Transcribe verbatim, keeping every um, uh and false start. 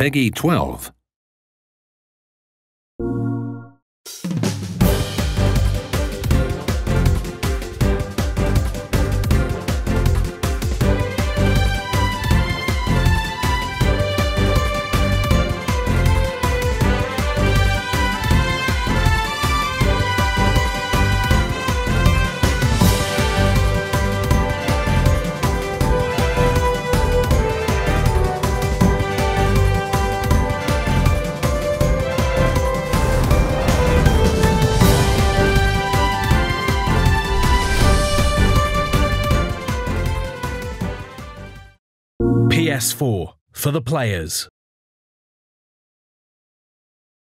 Peggy twelve. P S four for the players.